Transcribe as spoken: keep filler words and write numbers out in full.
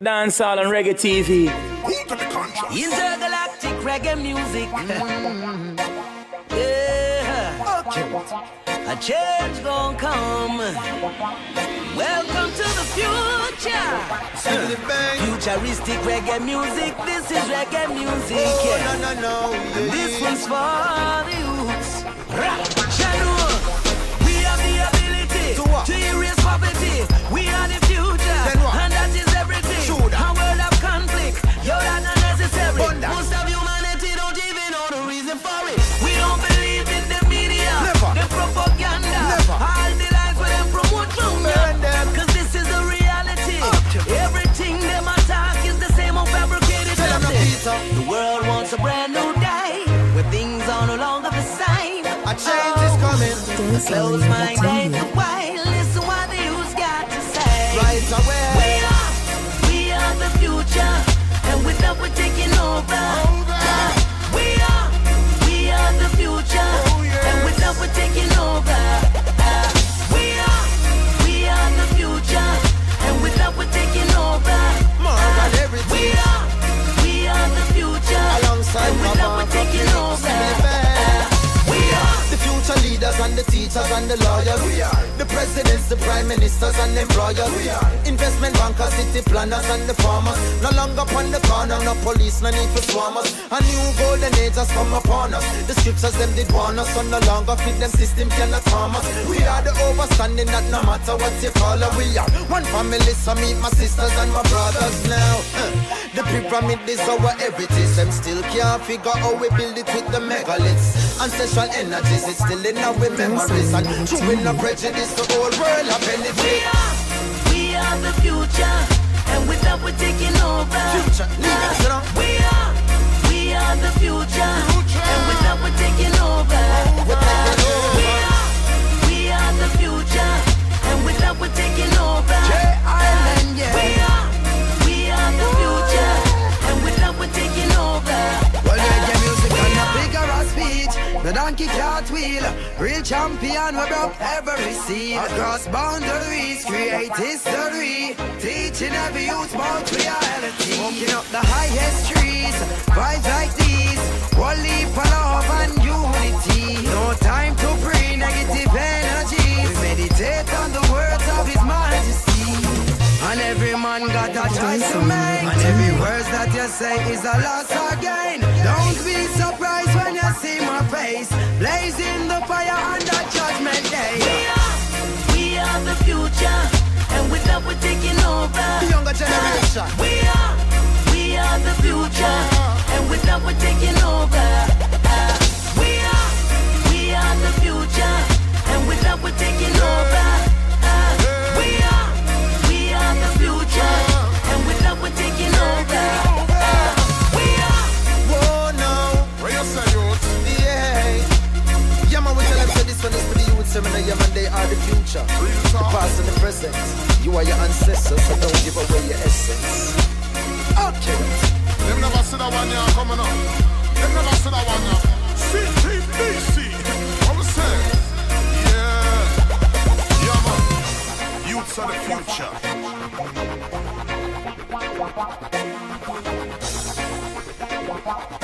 Dancehall and reggae T V. Intergalactic reggae music. Mm. Yeah. Okay. A change gon' come. Welcome to the future. Futuristic reggae music. This is reggae music. Oh, yeah. no, no, no. Yeah, this yeah. one's for the youths. Shanu, we have the ability to, what? to erase poverty. We are the future, and that is everything. Shoot. A world of conflict, you're not unnecessary. Bunda. Most of humanity don't even know the reason for it. We don't believe in the media, Never. the propaganda, Never. all the lies where they promote from Burn them. Cause this is the reality. Okay. Everything them attack is the same old fabricated Tell them nothing. Peter. The world wants a brand new day, where things are no longer the same. A change is coming. Close my ain't the way. Listen what the youths got to say. Right away. We are, we are the future, and with that we're taking over. We are, we are the future, Oh, yes. and with that we're taking over. We are, we are the future, and with that we're taking over. More than everything. We are, we are the future, Alongside and with that Mama, we're taking Papa, over. Sylvester. We are. The future leaders and the teachers and the lawyers. We are. The presidents, the prime ministers and employers. We are. Investment bankers, city planners and the farmers. No longer upon the corner, no police, no need for swarmers. A new golden age has come upon us. The scriptures them did warn us, so no longer fit them system cannot harm us. We are the overstanding that no matter what you call us. We are one family, so meet my sisters and my brothers now. The pyramid is our heritage. Them still can't figure how we build it with the megaliths. Ancestral energies, it's still in our memories. And true in the prejudice, the whole world have benefit. We are, we are the future, and with that we're taking over. Future leaders, you know. We are, we are the future, and with that we're taking over. We're taking over. We are, we are the future, and with that we're taking over. J-Island, yeah. We are, we are the future, and with that we're taking over. Well, reggae music on a bigger speech. The donkey cart wheel, real champion, we broke every scene. Across boundaries, create history. Teaching every youth about reality. Smoking up the highest trees, vibes like these. One leap for love and unity. No time to bring negative energy. We meditate on the words of His Majesty. And every man got a choice to make. And every words that you say is a loss or gain. Don't be surprised when you see my face, blazing the fire on that judgment day. We are, we are the future, and with that we're taking over. The younger generation. We are, we are the future, and with that we're taking over. We are, we are the future, and with that we're taking over. We are, we are the future, and with that we're taking over. We are. Whoa, no. What you say, youth? Yeah. Yeah, man, we tell them say this one is for the youth seminar. Yeah, man, they are the future. The past and the present. You are your ancestors, so don't give away your essence. Okay. Them never see that one here coming up. Them never see that one here. C T B C. What we say? Yeah. Yeah, man. Youths are the future.